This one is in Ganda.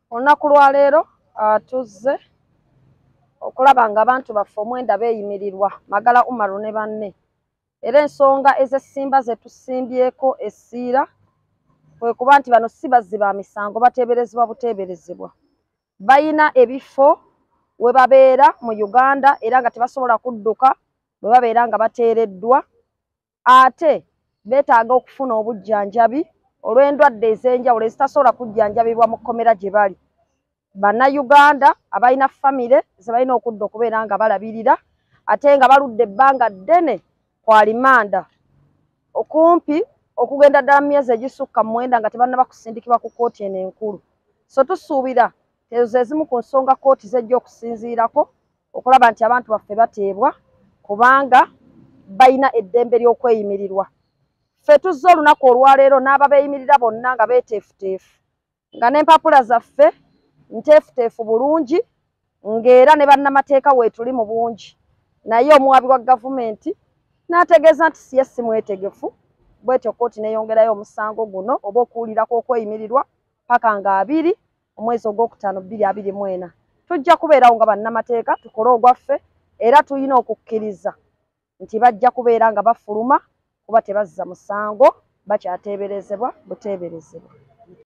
Olunaku lwa leero tuzze okulaba nga abantu baffe omwenda beeyimirirwa Magala Umar ne banne. Era ensonga ez'essimba ze tusimbyeko essiira kwe kuba nti bano si bazzi ba misango, bateeberezebwa buteeberezebwa. Bayina ebifo we babeera mu Uganda era nga tebasobola kudduka bwe babeera nga bateereddwa, ate beetaaga okufuna obujjanjabi olw'endwadde ez'enjawulo ezitasobola kujjanjabibwa mu kkomera gye bali. Bannayuganda abalina famire ze balina okudda okubeera nga balabirira ate nga baludde ebbanga ddene kwa limanda okumpi okugenda ddala mu myezi egisukka mu 9 nga tebannaba kusindikibwa ku kkooti eno enkulu. So tusuubira ezo ezimu ku nsonga kkooti z'ejja okusinziirako okulaba nti abantu baffe bateebwa kubanga balina eddembe ly'okweyimirirwa. Ffe tuzze olunaku olwaleero n'ababeeyimirira bonna nga beeteefuteefu nga n'empapula zaffe nteefuteefu bulungi ng'era ne bannamateeka weetuli mu bungi, naye omuwabi wa gavumenti n'ategeeza nti siye si mwetegefu, bw'etyo kkooti neeyongerayo omusango guno oba okuwulirako okweyimirirwa paka nga 2 omwezi ogwokutaano 2024. Tujja kubeerawo nga bannamateeka tukole ogwaffe era tulina okukkiriza nti bajja kubeera nga bafuluma kuba tebazza musango, bakyateeberezebwa buteeberezebwa.